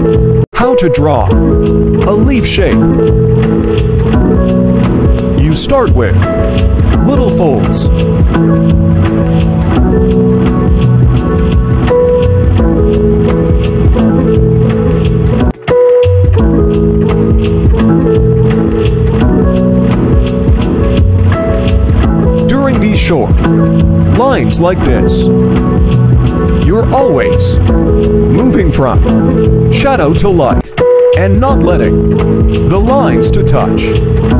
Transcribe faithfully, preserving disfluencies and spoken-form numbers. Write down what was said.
How to draw a leaf shape. You start with little folds. During these short lines like this, you're always moving from shadow to light and not letting the lines to touch.